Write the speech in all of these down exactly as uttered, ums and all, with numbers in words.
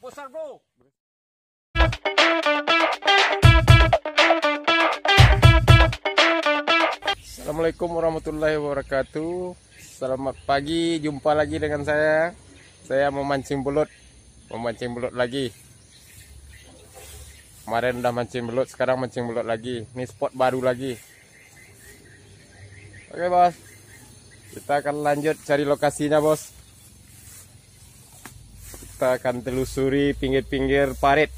besar bro. Assalamualaikum warahmatullahi wabarakatuh. Selamat pagi, jumpa lagi dengan saya. Saya memancing belut, memancing belut lagi. Kemarin udah mancing belut, sekarang mancing belut lagi. Ini spot baru lagi. Oke bos, kita akan lanjut cari lokasinya bos. Kita akan telusuri pinggir-pinggir parit.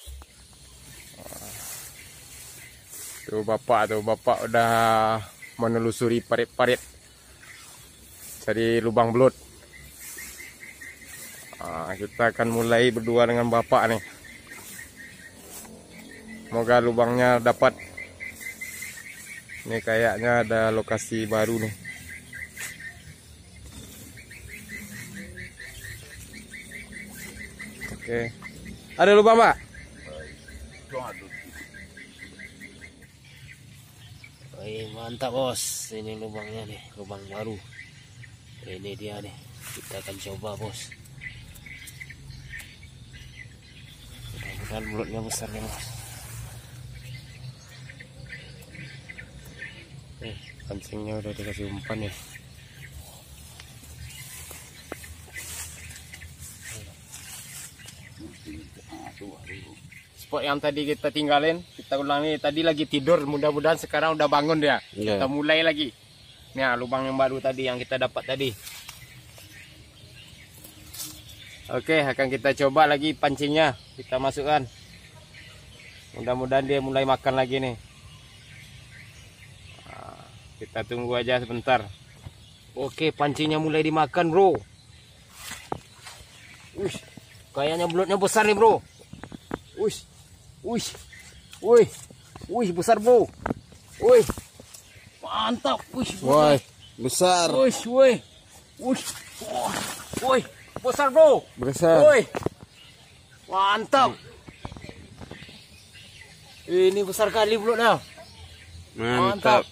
Tuh bapak, tuh bapak udah menelusuri parit-parit, cari lubang belut. Nah, kita akan mulai berdua dengan bapak nih. Semoga lubangnya dapat. Ini kayaknya ada lokasi baru nih. Oke, ada lubang pak? Wih, mantap bos, ini lubangnya nih, lubang baru. Ini dia nih, kita akan coba bos. Mudah-mudahan mulutnya besar nih bos. Eh, pancingnya udah dikasih umpan ya. Spot yang tadi kita tinggalin, kita ulangi. Tadi lagi tidur, mudah-mudahan sekarang udah bangun dia. Yeah. Kita mulai lagi. Nah, lubang yang baru tadi yang kita dapat tadi. Oke, akan kita coba lagi pancingnya. Kita masukkan. Mudah-mudahan dia mulai makan lagi nih. Nah, kita tunggu aja sebentar. Oke, pancingnya mulai dimakan bro. Wih, kayaknya belutnya besar nih bro. Wih, wih, wih, wih besar bro. Wih, mantap. Wih, Woi, besar. wih, wih, wih, wih, besar bro. Besar. Wih, mantap. Ini besar kali belutnya. Mantap.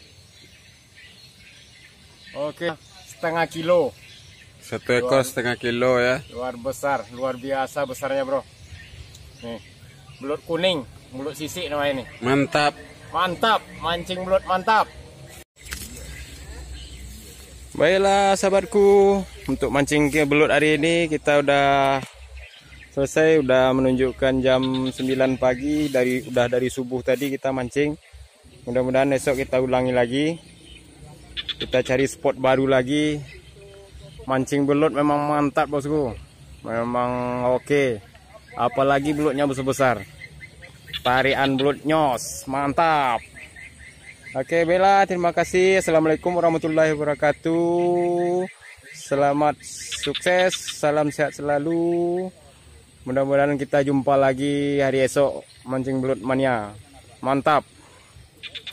Oke, setengah kilo. Satu ekor setengah kilo ya. Luar besar, luar biasa besarnya bro. Nih, belut kuning, belut sisik namanya ini. Mantap. Mantap, mancing belut mantap. Baiklah sahabatku, untuk mancing belut hari ini kita udah selesai, udah menunjukkan jam sembilan pagi, dari udah dari subuh tadi kita mancing. Mudah-mudahan esok kita ulangi lagi. Kita cari spot baru lagi. Mancing belut memang mantap bosku. Memang oke. Apalagi belutnya besar-besar. Tarian belut nyos, mantap. Oke Bella, terima kasih. Assalamualaikum warahmatullahi wabarakatuh. Selamat sukses, salam sehat selalu. Mudah-mudahan kita jumpa lagi hari esok mancing belut mania. Mantap.